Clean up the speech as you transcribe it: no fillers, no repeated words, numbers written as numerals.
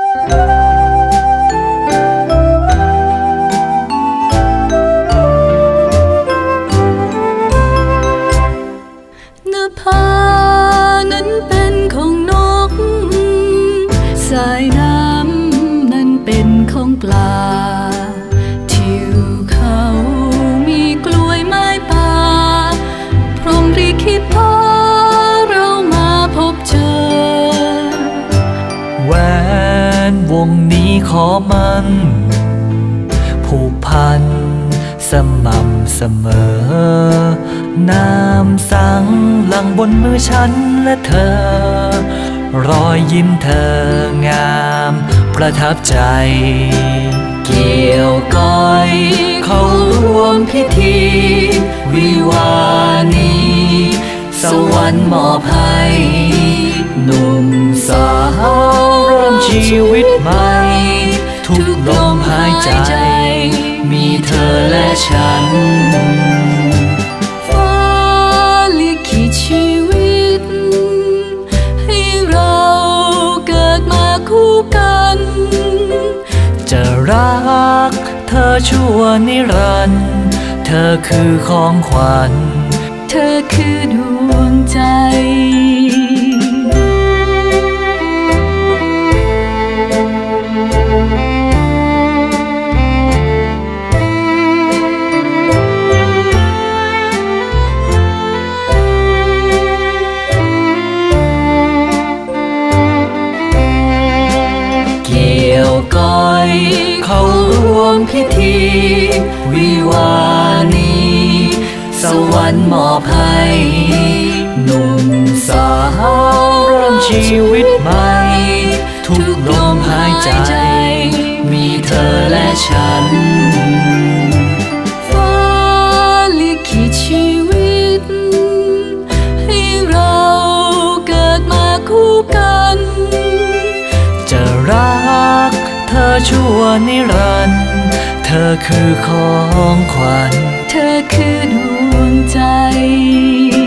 ภานั้นเป็นของนกสายน้ำนั้นเป็นของปลาทิวเขามีกล้วยไม้ป่าพรหมลิขิตพาเรามาพบเจอแหวนวงนี้ขอมันผูกพันสม่ำเสมอน้ำสังหลังบนมือฉันและเธอรอยยิ้มเธองามประทับใจเกี่ยวก้อยเข้าร่วมพิธีวิวานี้สวรรค์มอบให้หนุ่มสาวเริ่มชีวิตใหม่ทุกลมหายใจมีเธอและฉันฟ้าลิขิตชีวิตให้เราเกิดมาคู่กันจะรักเธอชั่วนิรันดร์เธอคือของขวัญเธอคือดวงใจก้อยเข้าร่วมพิธีวิวานี้สวรรค์มอบให้หนุ่มสาวเริ่มชีวิตใหม่ทุกลมหายใจมีเธอและฉันฟ้าลิขิตชีวิตให้เราเกิดมาคู่กันจะรักเธอชั่วนิรันดร์เธอคือของขวัญเธอคือดวงใจ